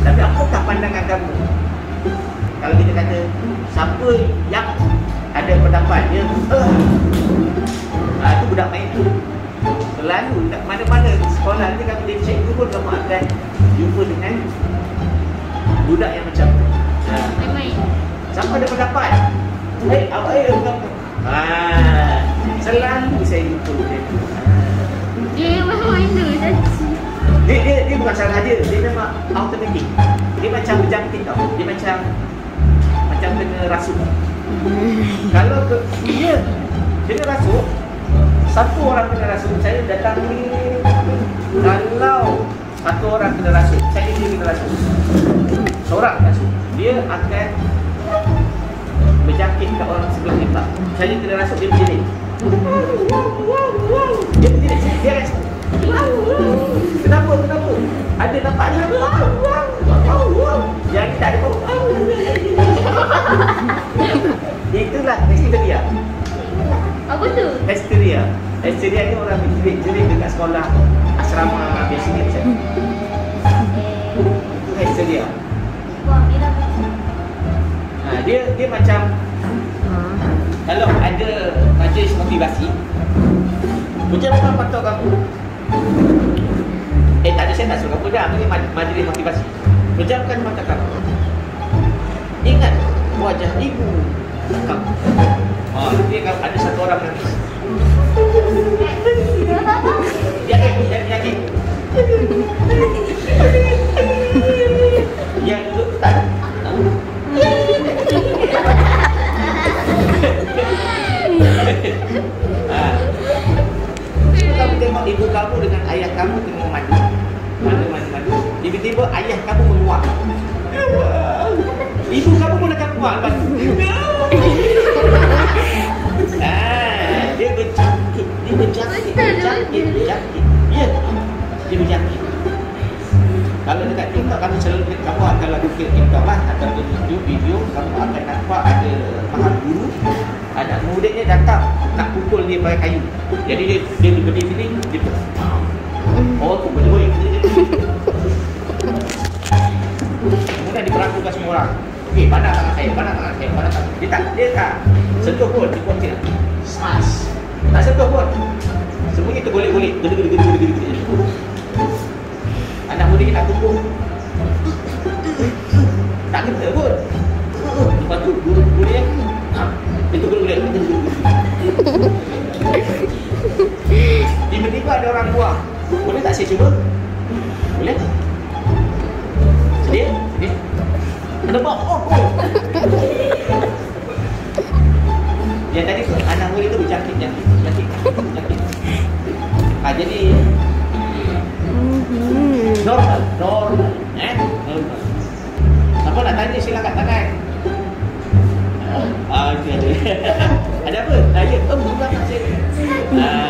Tapi apakah pandangan kamu? Kalau kita kata siapa yang ada pendapat dia, itu budak main tu. Selalu tak mana-mana sekolah ni kalau dia cikgu pun kamu akan jumpa dengan budak yang macam tu. Main. Siapa ada pendapat? Awak kamu. Selalu saya jumpa dia. Dia mana-mana saja. Dia bukan salah dia memang automatik. Dia macam berjangkit tau. Dia macam kena rasuk. Kalau dia kena rasuk, satu orang kena rasuk, saya datang ni. Kalau satu orang kena rasuk, saya dia kena rasuk. Seorang rasuk, dia akan berjangkit kat orang sebelah kita. Saya kena rasuk, dia berdiri. Dia berdiri, dia rasuk. Kenapa? Ada nampak dia? Yang tak ada. Itulah histeria. Apa tu? Histeria ni orang berjerit-jerit dekat sekolah asrama biasa ni macam tu. Itu histeria. Dia macam kalau ada majlis motivasi, macam mana patut kamu? Tak ada, saya tak suruh kamu dah. Ini majlis motivasi. Pejamkan mata kamu. Ingat wajah ibu kamu. Dia ada satu orang menangis. Yakin. Yang duduk tak ada. Kamu tengok ibu kamu dengan ayah kamu tengah madu. Tiba-tiba ayah kamu menguap. Ibu kamu pun akan menguap lepas tu. Dia berjangkit. Ya, dia berjangkit. Kalau dekat TikTok kamu selalu kamu akan lakukan TikTok lah atau video kamu akan nampak ada mahal guru, anak mudiknya datang nak pukul dia pakai kayu. Jadi dia berdiri dia tu boleh. Kemudian diperlakukan semua orang. Okey, pandang tangan saya. Dia tak sentuh pun, dia pun tidak. Smash. Tak sentuh pun. Semuanya tergolek-golek. Gede. Anak muda nak kumpul. Tak kena pun. Lepas tu guru dia itu golek. Tiba-tiba ada orang buah. Boleh tak saya cuba? Boleh? Sedia? Ada bawa. Yang tadi tu anak muda itu berjangkit. Jadi normal. Normal. Siapa nak tanya silakan tangan. Ada apa? Ya, belum dapat saya.